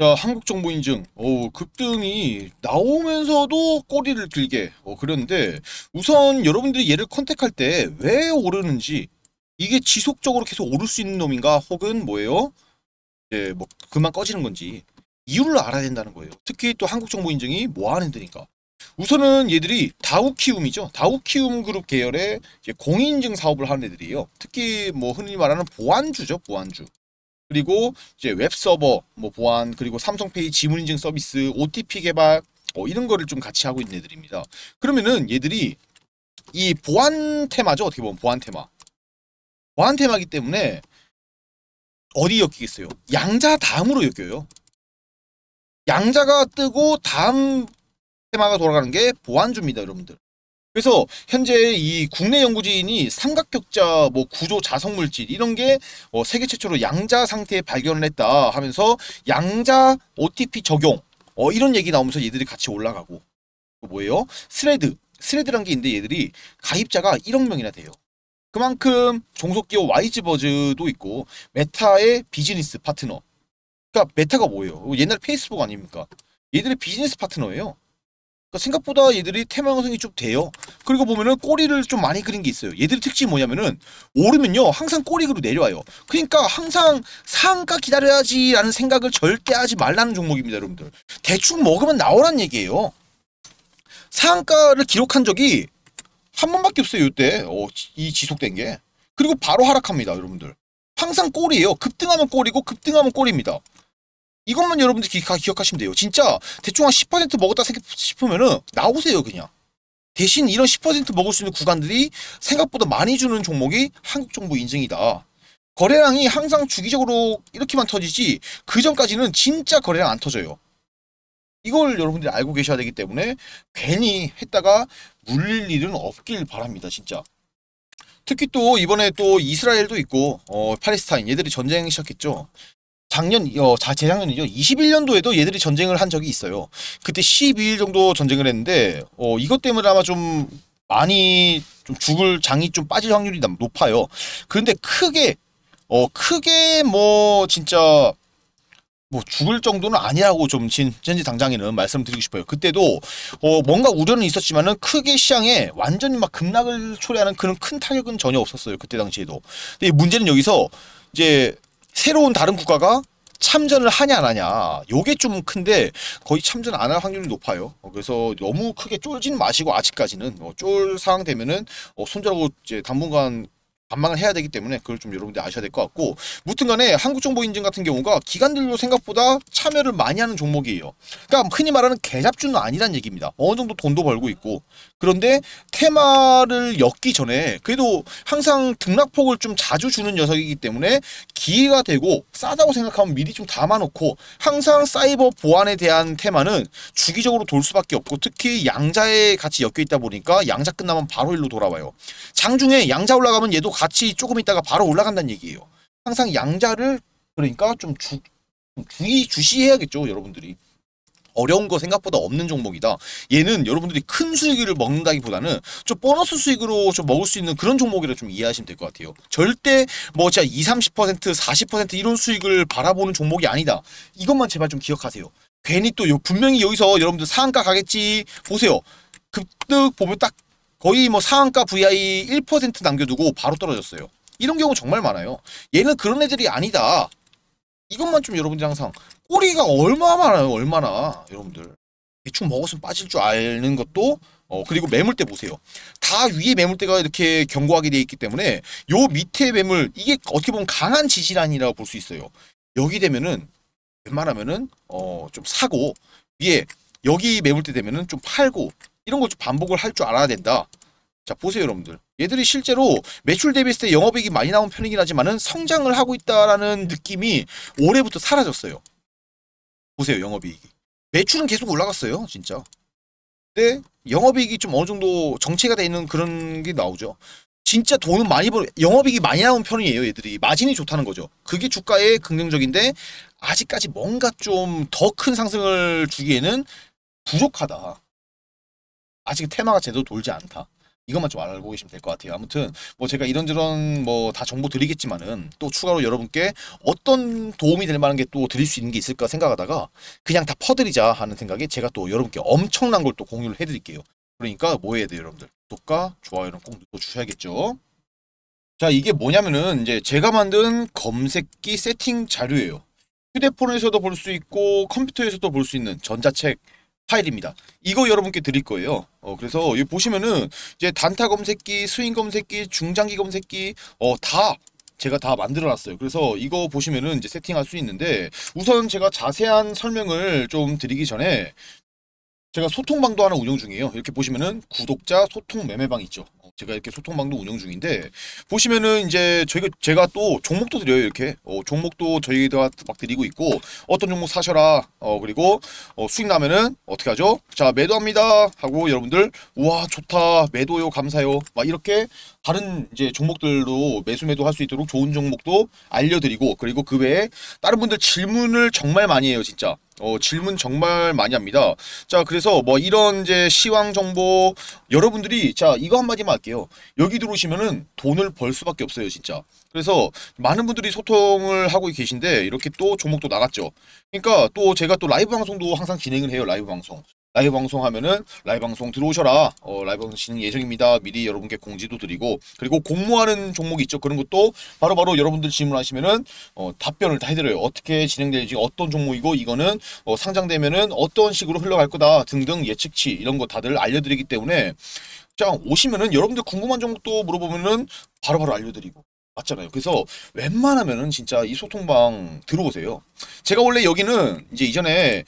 자, 한국정보인증, 급등이 나오면서도 꼬리를 길게, 그렸는데, 우선 여러분들이 얘를 컨택할 때 왜 오르는지, 이게 지속적으로 계속 오를 수 있는 놈인가, 혹은 뭐예요? 뭐, 그만 꺼지는 건지, 이유를 알아야 된다는 거예요. 특히 또 한국정보인증이 뭐 하는 애들인가. 우선은 얘들이 다우키움이죠. 다우키움 그룹 계열의 이제 공인인증 사업을 하는 애들이에요. 특히 뭐 흔히 말하는 보안주죠, 보안주. 그리고 이제 웹서버 뭐 보안, 그리고 삼성페이 지문인증 서비스, OTP 개발 이런 거를 좀 같이 하고 있는 애들입니다. 그러면은 얘들이 이 보안 테마죠. 어떻게 보면 보안 테마. 보안 테마기 때문에 어디 엮이겠어요? 양자 다음으로 엮여요. 양자가 뜨고 다음 테마가 돌아가는 게 보안주입니다, 여러분들. 그래서 현재 이 국내 연구진이 삼각격자 뭐 구조 자석 물질 이런 게 세계 최초로 양자 상태에 발견을 했다 하면서 양자 OTP 적용 이런 얘기 나오면서 얘들이 같이 올라가고, 뭐예요? 스레드란 게 있는데 얘들이 가입자가 1억 명이나 돼요. 그만큼 종속기업 와이즈버즈도 있고 메타의 비즈니스 파트너. 그러니까 메타가 뭐예요? 옛날 페이스북 아닙니까? 얘들의 비즈니스 파트너예요. 그러니까 생각보다 얘들이 테마 형성이 좀 돼요. 그리고 보면은 꼬리를 좀 많이 그린 게 있어요. 얘들의 특징이 뭐냐면은 오르면요 항상 꼬리로 내려와요. 그러니까 항상 상한가 기다려야지 라는 생각을 절대 하지 말라는 종목입니다, 여러분들. 대충 먹으면 나오란 얘기예요. 상한가를 기록한 적이 한 번밖에 없어요, 이때. 이 지속된 게. 그리고 바로 하락합니다, 여러분들. 항상 꼬리예요. 급등하면 꼬리고 급등하면 꼬리입니다. 이것만 여러분들 기억하시면 돼요. 진짜 대충 한 10% 먹었다 싶으면은 나오세요, 그냥. 대신 이런 10% 먹을 수 있는 구간들이 생각보다 많이 주는 종목이 한국정보 인증이다. 거래량이 항상 주기적으로 이렇게만 터지지 그 전까지는 진짜 거래량 안 터져요. 이걸 여러분들이 알고 계셔야 되기 때문에 괜히 했다가 물릴 일은 없길 바랍니다, 진짜. 특히 또 이번에 또 이스라엘도 있고 팔레스타인 얘들이 전쟁 시작했죠. 재작년이죠. 21년도에도 얘들이 전쟁을 한 적이 있어요. 그때 12일 정도 전쟁을 했는데, 이것 때문에 아마 좀 많이 좀 죽을 장이 좀 빠질 확률이 높아요. 그런데 크게 뭐, 진짜, 뭐 죽을 정도는 아니라고 좀 현재 당장에는 말씀드리고 싶어요. 그때도 뭔가 우려는 있었지만은 크게 시장에 완전히 막 급락을 초래하는 그런 큰 타격은 전혀 없었어요. 그때 당시에도. 근데 문제는 여기서 이제 새로운 다른 국가가 참전을 하냐 안 하냐 요게 좀 큰데 거의 참전 안 할 확률이 높아요. 그래서 너무 크게 쫄진 마시고 아직까지는 쫄 상황 되면은 손절하고 이제 당분간 반망을 해야 되기 때문에 그걸 좀 여러분들 아셔야 될 것 같고, 무튼간에 한국정보인증 같은 경우가 기관들도 생각보다 참여를 많이 하는 종목이에요. 그러니까 흔히 말하는 개잡주는 아니란 얘기입니다. 어느 정도 돈도 벌고 있고. 그런데 테마를 엮기 전에 그래도 항상 등락폭을 좀 자주 주는 녀석이기 때문에 기회가 되고 싸다고 생각하면 미리 좀 담아놓고, 항상 사이버 보안에 대한 테마는 주기적으로 돌 수밖에 없고, 특히 양자에 같이 엮여 있다 보니까 양자 끝나면 바로 일로 돌아와요. 장중에 양자 올라가면 얘도 같이 조금 있다가 바로 올라간다는 얘기예요. 항상 양자를 그러니까 좀 주시해야겠죠, 여러분들이. 어려운 거 생각보다 없는 종목이다. 얘는 여러분들이 큰 수익을 먹는다기보다는 좀 보너스 수익으로 좀 먹을 수 있는 그런 종목이라 좀 이해하시면 될 것 같아요. 절대 뭐 진짜 20, 30%, 40% 이런 수익을 바라보는 종목이 아니다. 이것만 제발 좀 기억하세요. 괜히 또 분명히 여기서 여러분들 상한가 가겠지 보세요. 급등 보면 딱 거의 뭐 상한가 VI 1% 남겨두고 바로 떨어졌어요. 이런 경우 정말 많아요. 얘는 그런 애들이 아니다. 이것만 좀 여러분들이 항상, 꼬리가 얼마나 많아요, 얼마나. 여러분들 대충 먹었으면 빠질 줄 아는 것도, 그리고 매물대 보세요. 다 위에 매물대가 이렇게 견고하게 되어 있기 때문에 요 밑에 매물, 이게 어떻게 보면 강한 지지란이라고 볼 수 있어요. 여기 되면은 웬만하면은 좀 사고, 위에 여기 매물대 되면은 좀 팔고, 이런 걸 좀 반복을 할 줄 알아야 된다. 자, 보세요, 여러분들. 얘들이 실제로 매출 대비했을 때 영업이익이 많이 나온 편이긴 하지만은 성장을 하고 있다라는 느낌이 올해부터 사라졌어요. 보세요, 영업이익이. 매출은 계속 올라갔어요, 진짜. 근데 영업이익이 좀 어느 정도 정체가 돼 있는 그런 게 나오죠. 진짜 돈은 많이 영업이익이 많이 나온 편이에요, 얘들이. 마진이 좋다는 거죠. 그게 주가에 긍정적인데 아직까지 뭔가 좀 더 큰 상승을 주기에는 부족하다. 아직 테마가 제대로 돌지 않다. 이것만 좀 알고 계시면 될 것 같아요. 아무튼 뭐 제가 이런저런 뭐 다 정보 드리겠지만은 또 추가로 여러분께 어떤 도움이 될 만한 게 또 드릴 수 있는 게 있을까 생각하다가 그냥 다 퍼드리자 하는 생각에 제가 또 여러분께 엄청난 걸 또 공유를 해드릴게요. 그러니까 뭐 해야 돼요, 여러분들? 구독과 좋아요는 꼭 눌러주셔야겠죠. 자, 이게 뭐냐면은 이제 제가 만든 검색기 세팅 자료예요. 휴대폰에서도 볼 수 있고 컴퓨터에서도 볼 수 있는 전자책 파일입니다. 이거 여러분께 드릴 거예요. 그래서 여기 보시면은 이제 단타 검색기, 스윙 검색기, 중장기 검색기 다 제가 다 만들어 놨어요. 그래서 이거 보시면은 이제 세팅할 수 있는데 우선 제가 자세한 설명을 좀 드리기 전에 제가 소통방도 하나 운영 중이에요. 이렇게 보시면은 구독자 소통 매매방 있죠. 제가 이렇게 소통방도 운영 중인데 보시면은 이제 제가 또 종목도 드려요. 이렇게 종목도 저희가 막 드리고 있고 어떤 종목 사셔라. 그리고 수익 나면은 어떻게 하죠? 자, 매도합니다 하고 여러분들 우와 좋다 매도요 감사요 막 이렇게 다른 이제 종목들도 매수 매도 할 수 있도록 좋은 종목도 알려드리고 그리고 그 외에 다른 분들 질문을 정말 많이 해요. 진짜 질문 정말 많이 합니다. 자, 그래서 뭐 이런 이제 시황 정보 여러분들이 자 이거 한마디만 할게요. 여기 들어오시면은 돈을 벌 수밖에 없어요, 진짜. 그래서 많은 분들이 소통을 하고 계신데 이렇게 또 종목도 나갔죠. 그러니까 또 제가 또 라이브 방송도 항상 진행을 해요. 라이브 방송. 라이브 방송 하면은 라이브 방송 들어오셔라. 라이브 방송 진행 예정입니다. 미리 여러분께 공지도 드리고 그리고 공모하는 종목이 있죠. 그런 것도 바로바로 여러분들 질문하시면은 답변을 다 해드려요. 어떻게 진행될지 어떤 종목이고 이거는 상장되면은 어떤 식으로 흘러갈 거다 등등 예측치 이런 거 다들 알려드리기 때문에 자 오시면은 여러분들 궁금한 종목도 물어보면은 바로바로 알려드리고 맞잖아요. 그래서 웬만하면은 진짜 이 소통방 들어오세요. 제가 원래 여기는 이제 이전에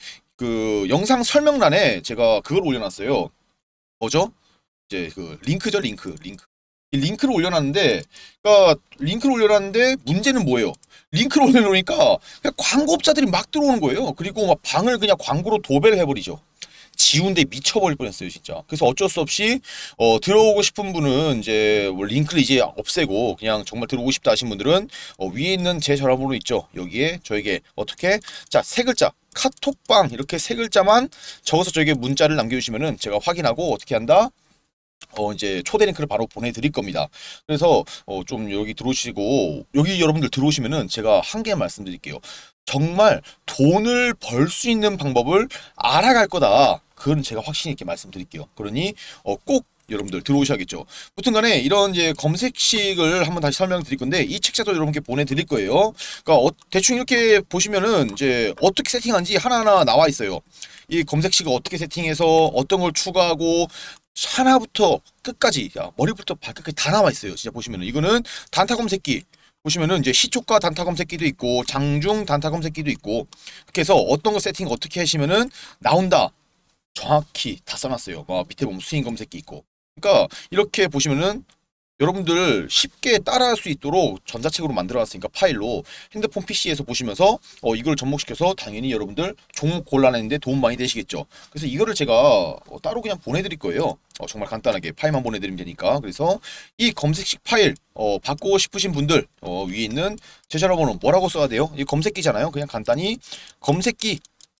그 영상 설명란에 제가 그걸 올려놨어요. 뭐죠? 이제 그 링크죠, 링크. 이 링크를 올려놨는데, 그러니까 링크를 올려놨는데 문제는 뭐예요? 링크를 올려놓으니까 그냥 광고업자들이 막 들어오는 거예요. 그리고 막 방을 그냥 광고로 도배를 해버리죠. 지운데 미쳐버릴 뻔했어요, 진짜. 그래서 어쩔 수 없이 들어오고 싶은 분은 이제 뭐 링크를 이제 없애고 그냥 정말 들어오고 싶다 하신 분들은 위에 있는 제 전화번호 있죠. 여기에 저에게 어떻게 자, 세 글자 카톡방 이렇게 세 글자만 적어서 저에게 문자를 남겨주시면은 제가 확인하고 어떻게 한다? 이제 초대 링크를 바로 보내드릴 겁니다. 그래서 좀 여기 들어오시고 여기 여러분들 들어오시면은 제가 한 개 말씀드릴게요. 정말 돈을 벌 수 있는 방법을 알아갈 거다. 그건 제가 확신 있게 말씀드릴게요. 그러니 꼭 여러분들 들어오셔야겠죠. 무튼 간에 이런 이제 검색식을 한번 다시 설명드릴 건데 이 책자도 여러분께 보내드릴 거예요. 그러니까 대충 이렇게 보시면은 이제 어떻게 세팅한지 하나하나 나와 있어요. 이 검색식을 어떻게 세팅해서 어떤 걸 추가하고 하나부터 끝까지 머리부터 발끝까지 다 나와 있어요. 진짜 보시면은 이거는 단타 검색기 보시면은 이제 시초가 단타 검색기도 있고 장중 단타 검색기도 있고 이렇게 해서 어떤 거 세팅 어떻게 하시면은 나온다. 정확히 다 써놨어요. 밑에 보면 스윙 검색기 있고. 그러니까 이렇게 보시면은 여러분들 쉽게 따라할 수 있도록 전자책으로 만들어놨으니까 파일로 핸드폰 PC에서 보시면서 이걸 접목시켜서 당연히 여러분들 종목 골라내는데 도움 많이 되시겠죠. 그래서 이거를 제가 따로 그냥 보내드릴 거예요. 정말 간단하게 파일만 보내드리면 되니까. 그래서 이 검색식 파일 받고 싶으신 분들 위에 있는 제 전화번호 뭐라고 써야 돼요? 이 검색기잖아요. 그냥 간단히 검색기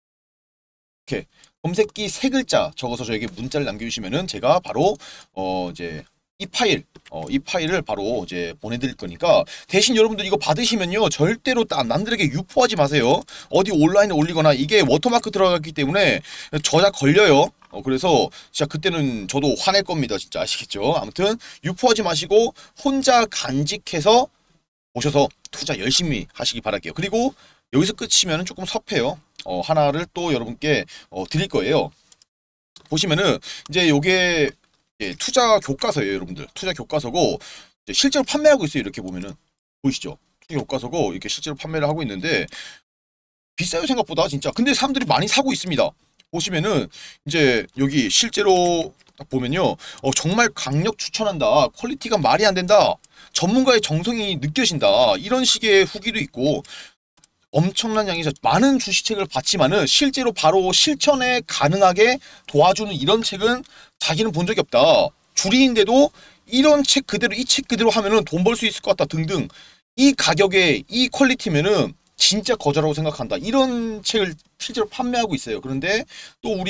이렇게 검색기 세 글자 적어서 저에게 문자를 남겨주시면은 제가 바로 이제 이 파일을 바로 이제 보내드릴 거니까 대신 여러분들 이거 받으시면요 절대로 남들에게 유포하지 마세요. 어디 온라인에 올리거나 이게 워터마크 들어갔기 때문에 저작 걸려요. 그래서 진짜 그때는 저도 화낼 겁니다. 진짜 아시겠죠? 아무튼 유포하지 마시고 혼자 간직해서 오셔서 투자 열심히 하시기 바랄게요. 그리고 여기서 끝이면 조금 섭해요. 하나를 또 여러분께 드릴 거예요. 보시면은 이제 요게 투자 교과서예요, 여러분들. 투자 교과서고 실제로 판매하고 있어요. 이렇게 보면은 보이시죠? 투자 교과서고 이렇게 실제로 판매를 하고 있는데 비싸요, 생각보다 진짜. 근데 사람들이 많이 사고 있습니다. 보시면은 이제 여기 실제로 딱 보면요, 정말 강력 추천한다. 퀄리티가 말이 안 된다. 전문가의 정성이 느껴진다. 이런 식의 후기도 있고. 엄청난 양이 많은 주식책을 봤지만은 실제로 바로 실천에 가능하게 도와주는 이런 책은 자기는 본 적이 없다. 줄이인데도 이런 책 그대로 이 책 그대로 하면은 돈 벌 수 있을 것 같다 등등. 이 가격에 이 퀄리티면은 진짜 거저라고 생각한다. 이런 책을 실제로 판매하고 있어요. 그런데 또 우리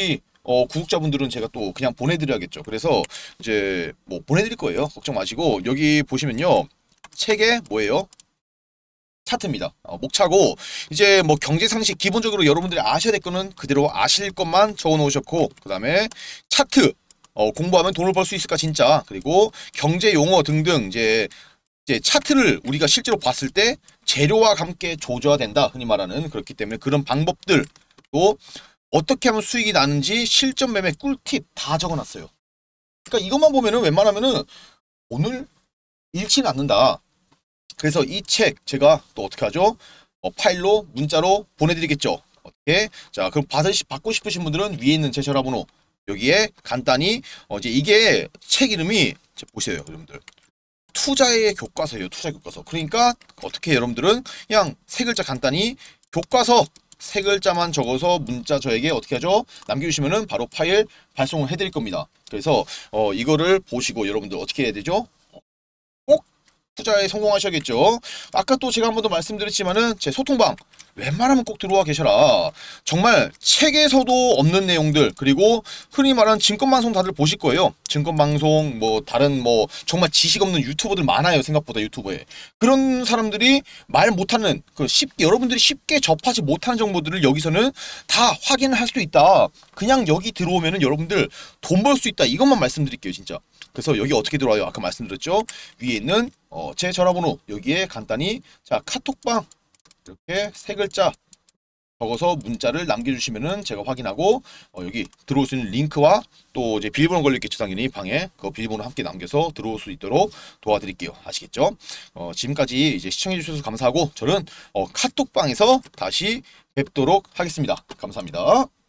구독자분들은 제가 또 그냥 보내드려야겠죠. 그래서 이제 뭐 보내드릴 거예요. 걱정 마시고 여기 보시면요. 책에 뭐예요? 차트입니다. 목차고 이제 뭐 경제 상식 기본적으로 여러분들이 아셔야 될 거는 그대로 아실 것만 적어 놓으셨고 그다음에 차트 공부하면 돈을 벌 수 있을까 진짜 그리고 경제 용어 등등 이제 차트를 우리가 실제로 봤을 때 재료와 함께 조져야 된다 흔히 말하는 그렇기 때문에 그런 방법들 또 어떻게 하면 수익이 나는지 실전 매매 꿀팁 다 적어놨어요. 그러니까 이것만 보면은 웬만하면은 오늘 잃지는 않는다. 그래서 이 책 제가 또 어떻게 하죠? 파일로 문자로 보내드리겠죠. 어떻게? 자, 그럼 받고 싶으신 분들은 위에 있는 제 전화번호 여기에 간단히 이제 이게 책 이름이 보세요, 여러분들. 투자의 교과서예요, 투자 교과서. 그러니까 어떻게 여러분들은 그냥 세 글자 간단히 교과서 세 글자만 적어서 문자 저에게 어떻게 하죠? 남겨주시면은 바로 파일 발송을 해드릴 겁니다. 그래서 이거를 보시고 여러분들 어떻게 해야 되죠? 꼭 투자에 성공하셔야겠죠. 아까 또 제가 한 번 더 말씀드렸지만은 제 소통방 웬만하면 꼭 들어와 계셔라. 정말 책에서도 없는 내용들 그리고 흔히 말하는 증권방송 다들 보실 거예요. 증권방송 뭐 다른 뭐 정말 지식 없는 유튜버들 많아요. 생각보다 유튜버에. 그런 사람들이 말 못하는 그 쉽게 여러분들이 쉽게 접하지 못하는 정보들을 여기서는 다 확인을 할 수 있다. 그냥 여기 들어오면은 여러분들 돈 벌 수 있다. 이것만 말씀드릴게요. 진짜. 그래서 여기 어떻게 들어와요? 아까 말씀드렸죠? 위에 있는 제 전화번호 여기에 간단히 자 카톡방 이렇게 세 글자 적어서 문자를 남겨주시면은 제가 확인하고 여기 들어올 수 있는 링크와 또 이제 비밀번호 걸려있겠죠 당연히 방에 그 비밀번호 함께 남겨서 들어올 수 있도록 도와드릴게요. 아시겠죠? 지금까지 이제 시청해주셔서 감사하고 저는 카톡방에서 다시 뵙도록 하겠습니다. 감사합니다.